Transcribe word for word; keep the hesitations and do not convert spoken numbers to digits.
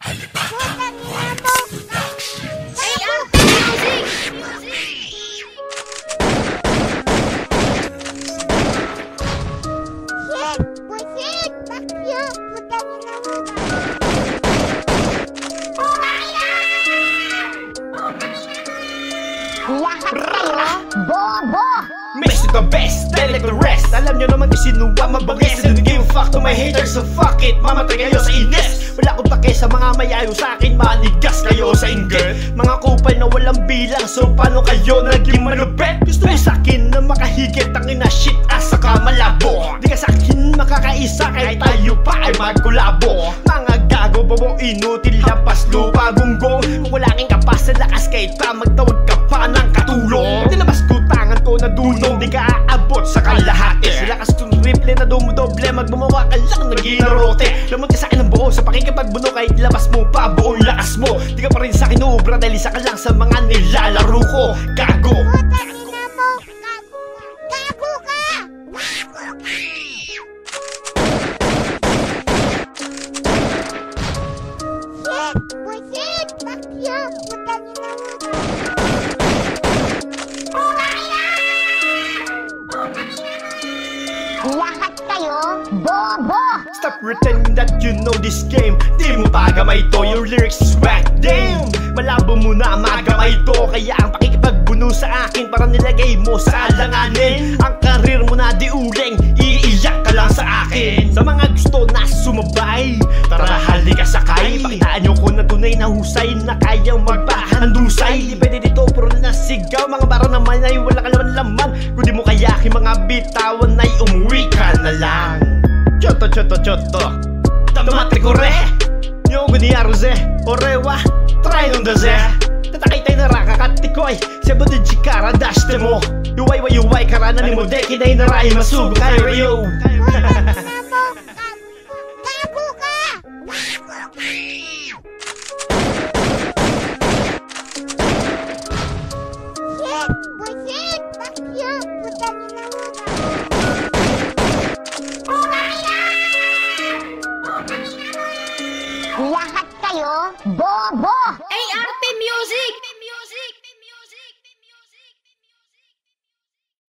Lahat kayo, bobo! Mix to the best, then like the rest. Alam nyo naman kasi sinuwa mabangis. I don't give a fuck to my haters, so fuck it. Mamatay kayo sa inis. Wala akong pake sa mga mayayo sa akin. Manigas kayo sa inggit. Mga kupal na walang bilang. So paano kayo naging malupet? Gusto mo sa akin na makahigit. Ang ina shit as saka malabo. Di ka sa akin makakaisa kahit tayo pa ay magkulabo. Mga gago, bobo, inutil, lampas, lupa, gunggong. Kung wala kang kapas na lakas kahit pa magtawag ka pa ng katulong. Nilabas ko tangan ko na dunong. Di ka aabot sa kalahati. Sila kas kong triple na dumudoble. Magbumawa ka lang ng ginarote. Lamon ka sa akin ng buo sa pakikipagbuno. Kahit labas mo pa buong lakas mo. Di ka pa rin sa akin ubra dahil isa ka lang sa mga nilalaro ko. Gago! Putangina mo! Gago ka! Shit! Bullshit! Fuck you! Putangina mo! Lahat kayo, bobo! Stop pretending that you know this game. Di mo pa gamay to, your lyrics is whack. Damn! Malabo mo na magamay to. Kaya ang pakikipagbuno sa akin para nilagay mo sa alanganin. Ang karir mo na di uling, iiyak ka lang sa akin. Sa mga gusto na sumabay, tara hali ka sakay. Pakitaan nyo ko na tunay na husay na kayang magpahandusay. Di pwede dito puro na sigaw. Mga baro naman ay wala ka naman laman. Kung di mo kayakin mga bitawan ay umuwi ka na lang. Choto choto choto Tomate kore Nyogo ni aruze Orewa Try non da ze Tatakay tayo na rakakatikoy Sebo de jikara dashte mo Yuway wa yuway karana ni mo deki na inaray masubo kayo rayo. Gago ka! Shit! Bullshit! Fuck you! Putangina mo! Lahat kayo, bobo! A R T Music!